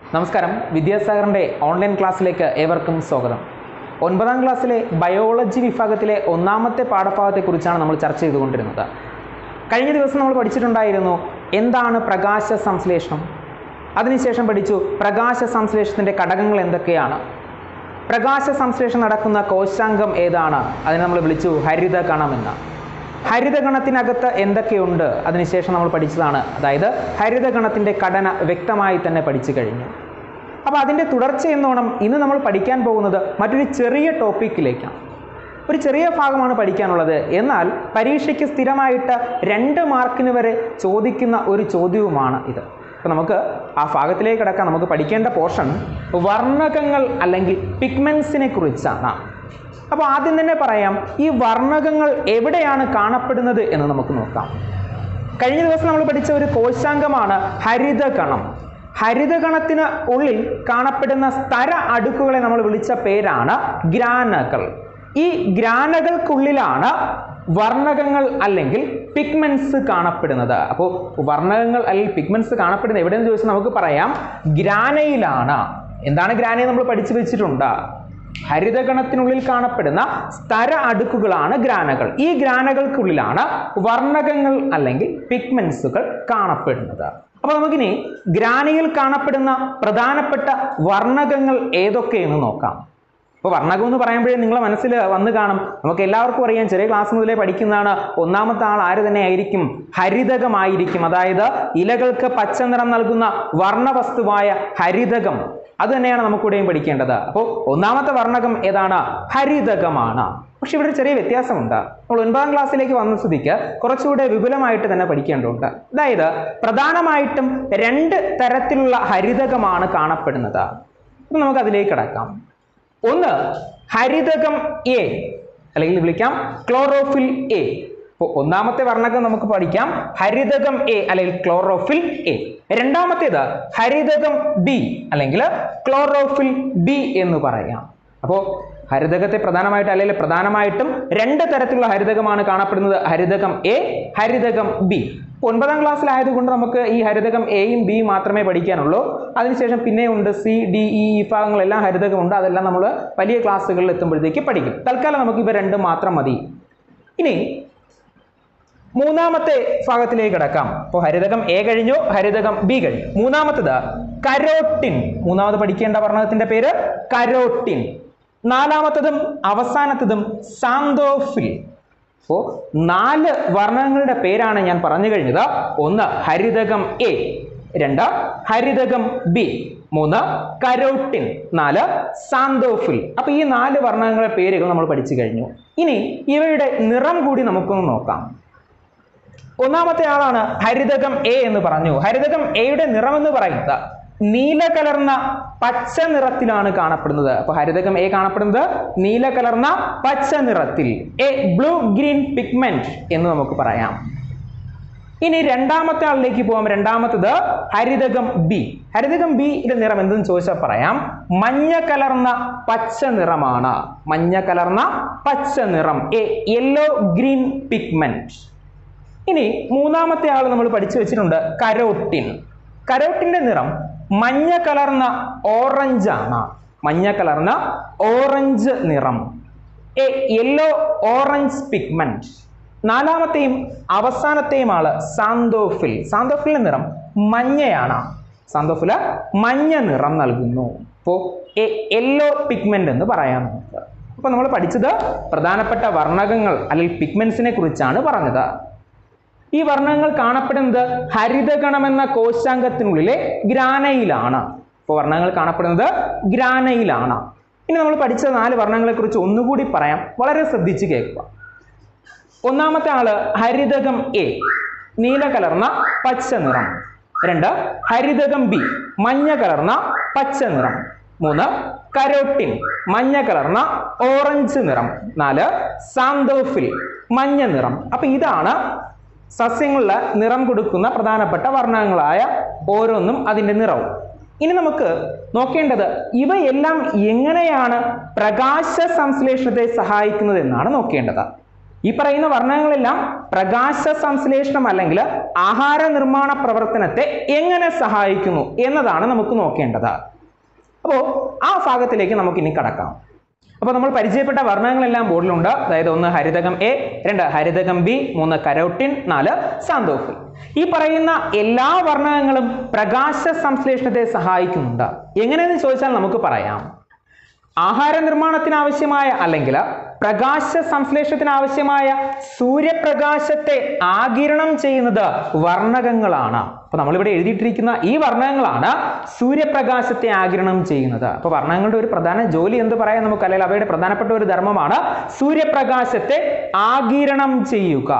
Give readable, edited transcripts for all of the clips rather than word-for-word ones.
നമസ്കാരം, വിദ്യാസാഗറിൻ്റെ ഓൺലൈൻ ക്ലാസ്സിലേക്ക് ഏവർക്കും സ്വാഗതം. 9ാം ക്ലാസ്സിലെ ബയോളജി വിഭാഗത്തിലെ ഒന്നാമത്തെ പാഠഭാഗത്തെക്കുറിച്ചാണ് നമ്മൾ ചർച്ച ചെയ്തുകൊണ്ടിരുന്നത്. കഴിഞ്ഞ ദിവസം നമ്മൾ പഠിച്ചിട്ടുണ്ടായിരുന്നു എന്താണ് പ്രകാശ സംശ്ലേഷണം. അതിനുശേഷം പഠിച്ചു പ്രകാശ സംശ്ലേഷണത്തിൻ്റെ ഘടകങ്ങൾ എന്തൊക്കെയാണ്. പ്രകാശ സംശ്ലേഷണം നടക്കുന്ന കോശാംഗം ഏതാണ്, അതിനെ നമ്മൾ വിളിച്ചു ഹരിതകണമെന്ന്. ഹരിതകണത്തിനകത്ത് എന്തൊക്കെയുണ്ട് അതിനുശേഷം നമ്മൾ പഠിച്ചതാണ്. അതായത് ഹരിതകണത്തിൻ്റെ ഘടന വ്യക്തമായി തന്നെ പഠിച്ചു കഴിഞ്ഞു. അപ്പോൾ അതിൻ്റെ തുടർച്ച എന്നോണം ഇന്ന് നമ്മൾ പഠിക്കാൻ പോകുന്നത് മറ്റൊരു ചെറിയ ടോപ്പിക്കിലേക്കാണ്. ഒരു ചെറിയ ഭാഗമാണ് പഠിക്കാനുള്ളത്. എന്നാൽ പരീക്ഷയ്ക്ക് സ്ഥിരമായിട്ട് 2 മാർക്കിന് വരെ ചോദിക്കുന്ന ഒരു ചോദ്യവുമാണ് ഇത്. അപ്പോൾ നമുക്ക് ആ ഭാഗത്തിലേക്ക് കിടക്കാം. നമുക്ക് പഠിക്കേണ്ട പോർഷൻ വർണ്ണകങ്ങൾ അല്ലെങ്കിൽ പിഗ്മെൻസിനെ കുറിച്ചാണ്. അപ്പോൾ ആദ്യം തന്നെ പറയാം, ഈ വർണ്ണകങ്ങൾ എവിടെയാണ് കാണപ്പെടുന്നത് എന്ന് നമുക്ക് നോക്കാം. കഴിഞ്ഞ ദിവസം നമ്മൾ പഠിച്ച ഒരു കോശാംഗമാണ് ഹരിതകണം. ഹരിതകണത്തിന് ഉള്ളിൽ കാണപ്പെടുന്ന സ്തര അടുക്കുകളെ നമ്മൾ വിളിച്ച പേരാണ് ഗ്രാനകൾ. ഈ ഗ്രാനകൾക്കുള്ളിലാണ് വർണ്ണകങ്ങൾ അല്ലെങ്കിൽ പിഗ്മെന്റ്സ് കാണപ്പെടുന്നത്. അപ്പോൾ വർണ്ണകങ്ങൾ അല്ലെങ്കിൽ പിഗ്മെന്റ്സ് കാണപ്പെടുന്നത് എവിടെയെന്ന് ചോദിച്ചാൽ നമുക്ക് പറയാം ഗ്രാനയിലാണ്. എന്താണ് ഗ്രാന നമ്മൾ പഠിച്ചു വെച്ചിട്ടുണ്ട്. ഹരിതകണത്തിനുള്ളിൽ കാണപ്പെടുന്ന സ്തര അടുക്കുകളാണ് ഗ്രാനകൾ. ഈ ഗ്രാനകൾക്കുള്ളിലാണ് വർണ്ണകങ്ങൾ അല്ലെങ്കിൽ പിഗ്മെന്റ്സുകൾ കാണപ്പെടുന്നത്. അപ്പോൾ നമുക്കിനി ഗ്രാനയിൽ കാണപ്പെടുന്ന പ്രധാനപ്പെട്ട വർണ്ണകങ്ങൾ ഏതൊക്കെയെന്ന് നോക്കാം. അപ്പോൾ വർണ്ണകം എന്ന് പറയുമ്പോഴേ നിങ്ങളെ മനസ്സിൽ വന്ന് കാണും, നമുക്ക് എല്ലാവർക്കും അറിയാം, ചെറിയ ക്ലാസ് മുതലേ പഠിക്കുന്നതാണ്. ഒന്നാമത്തെ ആൾ ആര് തന്നെ ആയിരിക്കും? ഹരിതകമായിരിക്കും. അതായത് ഇലകൾക്ക് പച്ച നിറം നൽകുന്ന വർണ്ണവസ്തുവായ ഹരിതകം, അത് തന്നെയാണ് നമുക്കിവിടെയും പഠിക്കേണ്ടത്. അപ്പോൾ ഒന്നാമത്തെ വർണ്ണകം ഏതാണ്? ഹരിതകമാണ്. പക്ഷെ ഇവിടെ ഒരു ചെറിയ വ്യത്യാസമുണ്ട്. നമ്മൾ 9ാം ക്ലാസ്സിലേക്ക് വന്ന സ്ഥിതിക്ക് കുറച്ചുകൂടെ വിപുലമായിട്ട് തന്നെ പഠിക്കേണ്ടതുണ്ട്. അതായത് പ്രധാനമായിട്ടും 2 തരത്തിലുള്ള ഹരിതകമാണ് കാണപ്പെടുന്നത്. അപ്പം നമുക്ക് അതിലേക്ക് കിടക്കാം. ഒന്ന് ഹരിതകം എ, അല്ലെങ്കിൽ വിളിക്കാം ക്ലോറോഫിൽ എ. അപ്പോൾ ഒന്നാമത്തെ വർണ്ണകം നമുക്ക് പഠിക്കാം ഹരിതകം എ അല്ലെങ്കിൽ ക്ലോറോഫിൽ എ. രണ്ടാമത്തേത് ഹരിതകം ബി അല്ലെങ്കിൽ ക്ലോറോഫിൽ ബി എന്ന് പറയാം. അപ്പോൾ ഹരിതകത്തെ പ്രധാനമായിട്ടും 2 തരത്തിലുള്ള ഹരിതകമാണ് കാണപ്പെടുന്നത്. ഹരിതകം എ, ഹരിതകം ബി. 9ാം ക്ലാസ്സിലായതുകൊണ്ട് നമുക്ക് ഈ ഹരിതകം എയും ബിയും മാത്രമേ പഠിക്കാനുള്ളൂ. അതിനുശേഷം പിന്നെയുണ്ട് സി, ഡി, ഇ വിഭാഗങ്ങളെല്ലാം ഹരിതകമുണ്ട്. അതെല്ലാം നമ്മൾ വലിയ ക്ലാസ്സുകളിൽ എത്തുമ്പോഴത്തേക്ക് പഠിക്കും. തൽക്കാലം നമുക്ക് ഇവ 2 മാത്രം മതി. ഇനി 3ാമത്തെ ഭാഗത്തിലേക്ക് കിടക്കാം. അപ്പോൾ ഹരിതകം എ കഴിഞ്ഞു, ഹരിതകം ബി കഴിഞ്ഞു. 3ാമത്തേത് കരോട്ടിൻ. 3ാമത് പഠിക്കേണ്ട വർണ്ണകത്തിന്റെ പേര് കരോട്ടിൻ. 4ാമത്തതും അവസാനത്തതും സാന്തോഫിൽ. അപ്പോൾ 4 വർണ്ണകങ്ങളുടെ പേരാണ് ഞാൻ പറഞ്ഞു കഴിഞ്ഞത്. 1 ഹരിതകം എ, 2 ഹരിതകം ബി, 3 കരോട്ടിൻ, 4 സാന്തോഫിൽ. അപ്പോൾ ഈ 4 വർണ്ണകങ്ങളുടെ പേരുകൾ നമ്മൾ പഠിച്ചു കഴിഞ്ഞു. ഇനി ഇവയുടെ നിറം കൂടി നമുക്കൊന്ന് നോക്കാം. ഒന്നാമത്തെ ആളാണ് ഹരിതകം എ എന്ന് പറഞ്ഞു. ഹരിതകം എയുടെ നിറം എന്ന് പറയുന്നത് നീല കലർന്ന പച്ച നിറത്തിലാണ് കാണപ്പെടുന്നത്. അപ്പൊ ഹരിതകം എ കാണപ്പെടുന്നത് നീല കലർന്ന പച്ച നിറത്തിൽ, എ ബ്ലൂ ഗ്രീൻ പിഗ്മെന്റ് എന്ന് നമുക്ക് പറയാം. ഇനി 2ാമത്തെ ആളിലേക്ക് പോകാം. 2ാമത്തത് ഹരിതകം ബി. ഹരിതകം ബിയുടെ നിറം എന്തെന്ന് ചോദിച്ചാൽ പറയാം മഞ്ഞ കലർന്ന പച്ച നിറമാണ്. മഞ്ഞ കലർന്ന പച്ച നിറം, എ യെല്ലോ ഗ്രീൻ പിഗ്മെന്റ്. ഇനി 3ാമത്തെ ആൾ നമ്മൾ പഠിച്ചു വെച്ചിട്ടുണ്ട് കരോട്ടിൻ. കരോട്ടിന്റെ നിറം മഞ്ഞ കലർന്ന ഓറഞ്ച് ആണ്. മഞ്ഞ കലർന്ന ഓറഞ്ച് നിറം, എ യെല്ലോ ഓറഞ്ച് പിഗ്മെന്റ്. 4ാമത്തെയും അവസാനത്തെയും ആള് സാന്തോഫിൽ. സാന്തോഫിലിന്റെ നിറം മഞ്ഞയാണ്. സാന്തോഫില് മഞ്ഞ നിറം നൽകുന്നു. അപ്പോൾ എ യെല്ലോ പിഗ്മെന്റ് എന്ന് പറയാം നമുക്ക്. അപ്പൊ നമ്മൾ പഠിച്ചത് പ്രധാനപ്പെട്ട വർണ്ണകങ്ങൾ അല്ലെങ്കിൽ പിഗ്മെന്റ്സിനെ കുറിച്ചാണ് പറഞ്ഞത്. ഈ വർണ്ണങ്ങൾ കാണപ്പെടുന്നത് ഹരിതകണം എന്ന കോശാംഗത്തിനുള്ളിലെ ഗ്രാനയിലാണ്. അപ്പോൾ വർണ്ണങ്ങൾ കാണപ്പെടുന്നത് ഗ്രാനയിലാണ്. ഇനി നമ്മൾ പഠിച്ച 4 വർണ്ണങ്ങളെ കുറിച്ച് ഒന്നുകൂടി പറയാം, വളരെ ശ്രദ്ധിച്ച് കേൾക്കുക. ഒന്നാമത്തെ ആള് ഹരിതകം എ, നീല കലർന്ന പച്ച നിറം. 2 ഹരിതകം ബി, മഞ്ഞ കലർന്ന പച്ച നിറം. 3 കരോട്ടിൻ, മഞ്ഞ കലർന്ന ഓറഞ്ച് നിറം. 4 സാന്തോഫിൽ, മഞ്ഞ നിറം. അപ്പൊ ഇതാണ് സസ്യങ്ങളിലെ നിറം കൊടുക്കുന്ന പ്രധാനപ്പെട്ട വർണ്ണങ്ങളായ ഓരോന്നും അതിൻ്റെ നിറവും. ഇനി നമുക്ക് നോക്കേണ്ടത് ഇവയെല്ലാം എങ്ങനെയാണ് പ്രകാശ സംശ്ലേഷണത്തെ സഹായിക്കുന്നത് എന്നാണ് നോക്കേണ്ടത്. ഈ പറയുന്ന വർണ്ണങ്ങളെല്ലാം പ്രകാശ സംശ്ലേഷണം അല്ലെങ്കിൽ ആഹാര നിർമ്മാണ പ്രവർത്തനത്തെ എങ്ങനെ സഹായിക്കുന്നു എന്നതാണ് നമുക്ക് നോക്കേണ്ടത്. അപ്പോൾ ആ ഭാഗത്തിലേക്ക് നമുക്ക് ഇനി കടക്കാം. അപ്പോൾ നമ്മൾ പരിചയപ്പെട്ട വർണ്ണങ്ങളെല്ലാം ബോർഡിലുണ്ട്. അതായത് 1 ഹരിതകം എ, 2 ഹരിതകം ബി, 3 കരോട്ടിൻ, 4 സാന്തോഫിൽ. ഈ പറയുന്ന എല്ലാ വർണ്ണങ്ങളും പ്രകാശ സംശ്ലേഷണത്തെ സഹായിക്കുന്നുണ്ട്. എങ്ങനെയെന്ന് ചോദിച്ചാൽ നമുക്ക് പറയാം, ആഹാര നിർമ്മാണത്തിന് ആവശ്യമായ അല്ലെങ്കിൽ പ്രകാശ സംശ്ലേഷണത്തിന് ആവശ്യമായ സൂര്യപ്രകാശത്തെ ആഗിരണം ചെയ്യുന്നത് വർണ്ണകങ്ങളാണ്. അപ്പൊ നമ്മളിവിടെ എഴുതിയിട്ടിരിക്കുന്ന ഈ വർണ്ണകങ്ങളാണ് സൂര്യപ്രകാശത്തെ ആഗിരണം ചെയ്യുന്നത്. അപ്പൊ വർണ്ണങ്ങളുടെ ഒരു പ്രധാന ജോലി എന്ത് പറയാൻ നമുക്ക്, അല്ലെങ്കിൽ അവയുടെ പ്രധാനപ്പെട്ട ഒരു ധർമ്മമാണ് സൂര്യപ്രകാശത്തെ ആഗിരണം ചെയ്യുക.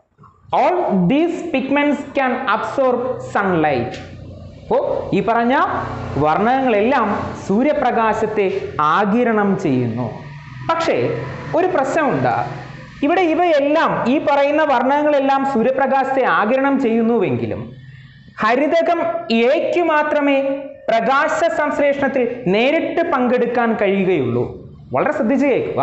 All these pigments can absorb sunlight. അപ്പോൾ ഈ പറഞ്ഞ വർണ്ണങ്ങളെല്ലാം സൂര്യപ്രകാശത്തെ ആഗിരണം ചെയ്യുന്നു. പക്ഷേ ഒരു പ്രശ്നമുണ്ട്. ഇവിടെ ഇവയെല്ലാം, ഈ പറയുന്ന വർണ്ണങ്ങളെല്ലാം സൂര്യപ്രകാശത്തെ ആഗിരണം ചെയ്യുന്നുവെങ്കിലും ഹരിതകം എക്ക് മാത്രമേ പ്രകാശ സംശ്ലേഷണത്തിൽ നേരിട്ട് പങ്കെടുക്കാൻ കഴിയുകയുള്ളൂ. വളരെ ശ്രദ്ധിച്ച് കേൾക്കുക.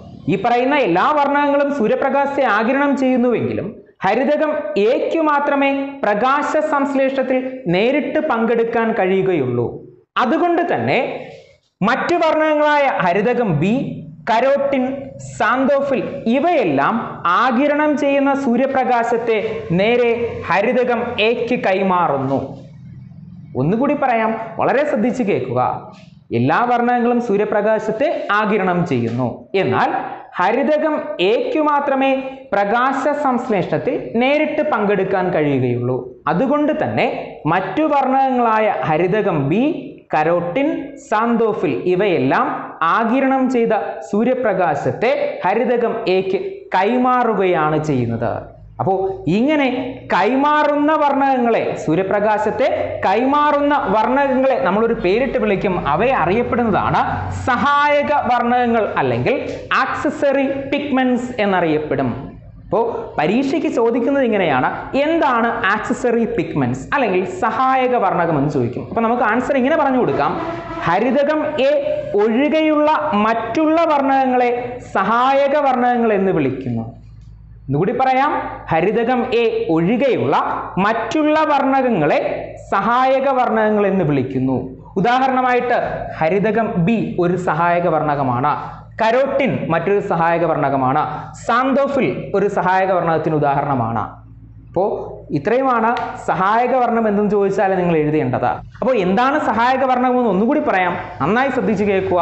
ഈ പറയുന്ന എല്ലാ വർണ്ണങ്ങളും സൂര്യപ്രകാശത്തെ ആഗിരണം ചെയ്യുന്നുവെങ്കിലും ഹരിതകം എക്ക് മാത്രമേ പ്രകാശ സംശ്ലേഷണത്തിൽ നേരിട്ട് പങ്കെടുക്കാൻ കഴിയുകയുള്ളൂ. അതുകൊണ്ട് തന്നെ മറ്റു വർണ്ണങ്ങളായ ഹരിതകം ബി, കരോട്ടിൻ, സാന്തോഫിൽ ഇവയെല്ലാം ആഗിരണം ചെയ്യുന്ന സൂര്യപ്രകാശത്തെ നേരെ ഹരിതകം എക്ക് കൈമാറുന്നു. ഒന്നുകൂടി പറയാം, വളരെ ശ്രദ്ധിച്ച് കേൾക്കുക. എല്ലാ വർണ്ണങ്ങളും സൂര്യപ്രകാശത്തെ ആഗിരണം ചെയ്യുന്നു. എന്നാൽ ഹരിതകം എക്ക് മാത്രമേ പ്രകാശ സംശ്ലേഷണത്തിൽ നേരിട്ട് പങ്കെടുക്കാൻ കഴിയുകയുള്ളൂ. അതുകൊണ്ട് തന്നെ മറ്റു വർണ്ണങ്ങളായ ഹരിതകം ബി, കരോട്ടിൻ, സാന്തോഫിൽ ഇവയെല്ലാം ആഗിരണം ചെയ്ത സൂര്യപ്രകാശത്തെ ഹരിതകം എക്ക് കൈമാറുകയാണ് ചെയ്യുന്നത്. അപ്പോൾ ഇങ്ങനെ കൈമാറുന്ന വർണ്ണകങ്ങളെ, സൂര്യപ്രകാശത്തെ കൈമാറുന്ന വർണ്ണകങ്ങളെ നമ്മളൊരു പേരിട്ട് വിളിക്കും. അവയെ അറിയപ്പെടുന്നതാണ് സഹായക വർണ്ണകങ്ങൾ അല്ലെങ്കിൽ ആക്സസറി പിഗ്മെന്റ്സ് എന്നറിയപ്പെടും. അപ്പോൾ പരീക്ഷയ്ക്ക് ചോദിക്കുന്നത് ഇങ്ങനെയാണ്, എന്താണ് ആക്സസറി പിഗ്മെന്റ്സ് അല്ലെങ്കിൽ സഹായക വർണ്ണകം എന്ന് ചോദിക്കും. അപ്പോൾ നമുക്ക് ആൻസർ ഇങ്ങനെ പറഞ്ഞു കൊടുക്കാം, ഹരിതകം എ ഒഴികെയുള്ള മറ്റുള്ള വർണ്ണകങ്ങളെ സഹായക വർണ്ണകങ്ങൾ എന്ന് വിളിക്കുന്നു. എന്നുകൂടി പറയാം, ഹരിതകം എ ഒഴികെയുള്ള മറ്റുള്ള വർണ്ണകങ്ങളെ സഹായക വർണ്ണകങ്ങൾ എന്ന് വിളിക്കുന്നു. ഉദാഹരണമായിട്ട് ഹരിതകം ബി ഒരു സഹായക വർണ്ണകമാണ്, കരോട്ടിൻ മറ്റൊരു സഹായക വർണ്ണകമാണ്, സാന്തോഫിൽ ഒരു സഹായക വർണ്ണകത്തിന് ഉദാഹരണമാണ്. അപ്പോൾ ഇത്രയുമാണ് സഹായക വർണ്ണം എന്തെന്ന് ചോദിച്ചാൽ നിങ്ങൾ എഴുതേണ്ടത്. അപ്പോൾ എന്താണ് സഹായക വർണ്ണകം എന്ന് ഒന്നുകൂടി പറയാം, നന്നായി ശ്രദ്ധിച്ചു കേൾക്കുക.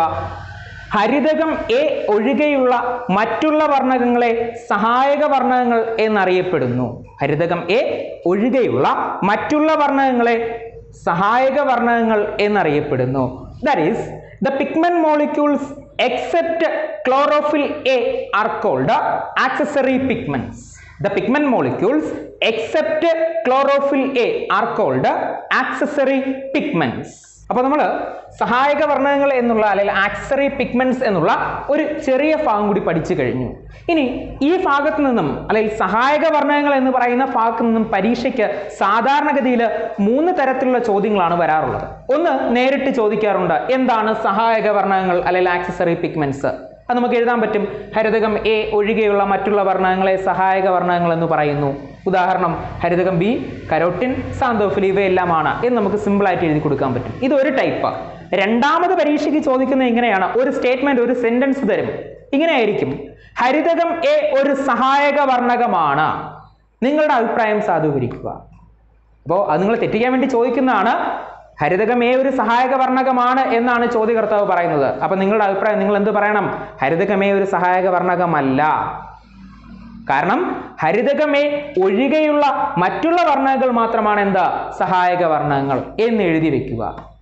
ഹരിതകം എ ഒഴികെയുള്ള മറ്റുള്ള വർണ്ണകങ്ങളെ സഹായക വർണ്ണകങ്ങൾ എന്നറിയപ്പെടുന്നു. ഹരിതകം എ ഒഴികെയുള്ള മറ്റുള്ള വർണ്ണകങ്ങളെ സഹായക വർണ്ണകങ്ങൾ എന്നറിയപ്പെടുന്നു. That is, the pigment molecules except chlorophyll A are called accessory pigments. The pigment molecules except chlorophyll A are called accessory pigments. അപ്പോൾ നമ്മൾ സഹായക വർണ്ണകങ്ങൾ എന്നുള്ള അല്ലെങ്കിൽ ആക്സസറി പിഗ്മെന്റ്സ് എന്നുള്ള ഒരു ചെറിയ ഭാഗം കൂടി പഠിച്ചു കഴിഞ്ഞു. ഇനി ഈ ഭാഗത്ത് നിന്നും അല്ലെങ്കിൽ സഹായക വർണ്ണകങ്ങൾ എന്ന് പറയുന്ന ഭാഗത്ത് നിന്നും പരീക്ഷയ്ക്ക് സാധാരണഗതിയിൽ 3 തരത്തിലുള്ള ചോദ്യങ്ങളാണ് വരാറുള്ളത്. ഒന്ന് നേരിട്ട് ചോദിക്കാറുണ്ട്, എന്താണ് സഹായക വർണ്ണകങ്ങൾ അല്ലെങ്കിൽ ആക്സസറി പിഗ്മെന്റ്സ്. അത് നമുക്ക് എഴുതാൻ പറ്റും. ഹരിതകം എ ഒഴികെയുള്ള മറ്റുള്ള വർണ്ണകങ്ങളെ സഹായക വർണ്ണകങ്ങൾ എന്ന് പറയുന്നു. ഉദാഹരണം ഹരിതകം ബി, കരോട്ടിൻ, സാന്തോഫിൽ ഇവയെല്ലാമാണ് എന്ന് നമുക്ക് സിമ്പിൾ ആയിട്ട് എഴുതി കൊടുക്കാൻ പറ്റും. ഇതൊരു ടൈപ്പ്. രണ്ടാമത് പരീക്ഷയ്ക്ക് ചോദിക്കുന്നത് ഇങ്ങനെയാണ്, ഒരു സ്റ്റേറ്റ്മെന്റ്, ഒരു സെന്റൻസ് തരും. ഇങ്ങനെയായിരിക്കും, ഹരിതകം എ ഒരു സഹായക വർണ്ണകമാണ്, നിങ്ങളുടെ അഭിപ്രായം സാധൂകരിക്കുക. അപ്പോൾ അത് നിങ്ങൾ തെറ്റിക്കാൻ വേണ്ടി ചോദിക്കുന്നതാണ്. ഹരിതകം എ ഒരു സഹായക വർണ്ണകമാണ് എന്നാണ് ചോദ്യകർത്താവ് പറയുന്നത്. അപ്പൊ നിങ്ങളുടെ അഭിപ്രായം നിങ്ങൾ എന്ത് പറയണം? ഹരിതകം എ ഒരു സഹായക വർണ്ണകമല്ല. കാരണം ഹരിതകം എ ഒഴികെയുള്ള മറ്റുള്ള വർണ്ണകങ്ങൾ മാത്രമാണ് എന്താ സഹായക വർണ്ണകങ്ങൾ എന്ന് എഴുതി വെക്കുക.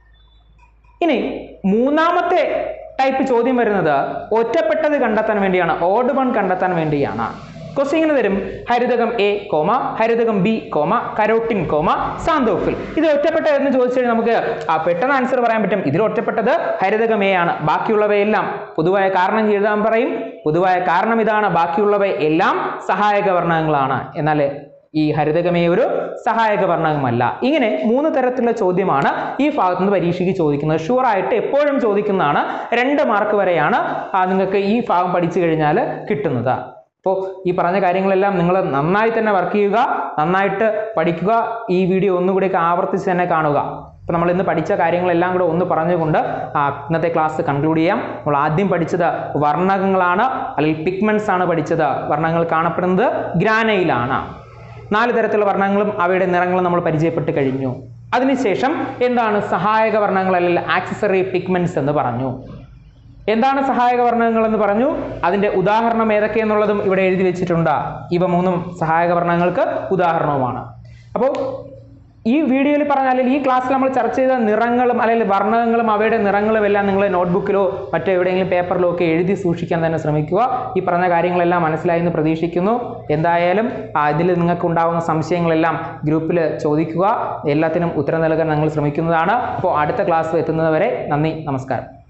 ഇനി മൂന്നാമത്തെ ടൈപ്പ് ചോദ്യം വരുന്നത് ഒറ്റപ്പെട്ടത് കണ്ടെത്താൻ വേണ്ടിയാണ്, ഓഡ് വൺ കണ്ടെത്താൻ വേണ്ടിയാണ്. ക്വസ്റ്റ്യൻ ഇങ്ങനെ തരും, ഹരിതകം എ കോമ ഹരിതകം B comma carotene comma xanthophyll. ഇത് ഒറ്റപ്പെട്ടത് എന്ന് ചോദിച്ചു കഴിഞ്ഞാൽ നമുക്ക് പെട്ടെന്ന് ആൻസർ പറയാൻ പറ്റും. ഇതിൽ ഒറ്റപ്പെട്ടത് ഹരിതകം എ ആണ്. ബാക്കിയുള്ളവയെല്ലാം പൊതുവായ കാരണം എഴുതാൻ പറയും. പൊതുവായ കാരണം ഇതാണ്, ബാക്കിയുള്ളവയെല്ലാം സഹായക വർണ്ണകങ്ങളാണ്. എന്നാൽ ഈ ഹരിതകം എ ഒരു സഹായക വർണ്ണകമല്ല. ഇങ്ങനെ 3 തരത്തിലുള്ള ചോദ്യമാണ് ഈ ഭാഗത്തുനിന്ന് പരീക്ഷയ്ക്ക് ചോദിക്കുന്നത്. ഷുവറായിട്ട് എപ്പോഴും ചോദിക്കുന്നതാണ്. 2 മാർക്ക് വരെയാണ് നിങ്ങൾക്ക് ഈ ഭാഗം പഠിച്ചു കഴിഞ്ഞാൽ കിട്ടുന്നത്. അപ്പോൾ ഈ പറഞ്ഞ കാര്യങ്ങളെല്ലാം നിങ്ങൾ നന്നായി തന്നെ വർക്ക് ചെയ്യുക, നന്നായിട്ട് പഠിക്കുക. ഈ വീഡിയോ ഒന്നുകൂടിയൊക്കെ ആവർത്തിച്ച് തന്നെ കാണുക. അപ്പോൾ നമ്മൾ ഇന്ന് പഠിച്ച കാര്യങ്ങളെല്ലാം കൂടെ ഒന്ന് പറഞ്ഞുകൊണ്ട് ഇന്നത്തെ ക്ലാസ് കൺക്ലൂഡ് ചെയ്യാം. നമ്മൾ ആദ്യം പഠിച്ചത് വർണ്ണകങ്ങളാണ്, അല്ലെങ്കിൽ പിഗ്മെന്റ്സ് ആണ് പഠിച്ചത്. വർണ്ണങ്ങൾ കാണപ്പെടുന്നത് ഗ്രാനയിലാണ്. 4 തരത്തിലുള്ള വർണ്ണങ്ങളും അവയുടെ നിറങ്ങളും നമ്മൾ പരിചയപ്പെട്ട് കഴിഞ്ഞു. അതിനുശേഷം എന്താണ് സഹായക വർണ്ണങ്ങൾ അല്ലെങ്കിൽ ആക്സസറി പിഗ്മെന്റ്സ് എന്ന് പറഞ്ഞു. എന്താണ് സഹായക വർണ്ണങ്ങൾ എന്ന് പറഞ്ഞു. അതിൻ്റെ ഉദാഹരണം ഏതൊക്കെയെന്നുള്ളതും ഇവിടെ എഴുതി വെച്ചിട്ടുണ്ട്. ഇവ 3 സഹായക വർണ്ണങ്ങൾക്ക് ഉദാഹരണവുമാണ്. അപ്പോൾ ഈ വീഡിയോയിൽ പറഞ്ഞ അല്ലെങ്കിൽ ഈ ക്ലാസ്സിൽ നമ്മൾ ചർച്ച ചെയ്ത നിറങ്ങളും അല്ലെങ്കിൽ വർണ്ണങ്ങളും അവയുടെ നിറങ്ങളും എല്ലാം നിങ്ങൾ നോട്ട്ബുക്കിലോ മറ്റോ എവിടെയെങ്കിലും പേപ്പറിലോ ഒക്കെ എഴുതി സൂക്ഷിക്കാൻ തന്നെ ശ്രമിക്കുക. ഈ പറഞ്ഞ കാര്യങ്ങളെല്ലാം മനസ്സിലായി എന്ന് പ്രതീക്ഷിക്കുന്നു. എന്തായാലും ഇതിൽ നിങ്ങൾക്ക് ഉണ്ടാകുന്ന സംശയങ്ങളെല്ലാം ഗ്രൂപ്പിൽ ചോദിക്കുക. എല്ലാത്തിനും ഉത്തരം നൽകാൻ ഞങ്ങൾ ശ്രമിക്കുന്നതാണ്. അപ്പോൾ അടുത്ത ക്ലാസ് എത്തുന്നതുവരെ നന്ദി, നമസ്കാരം.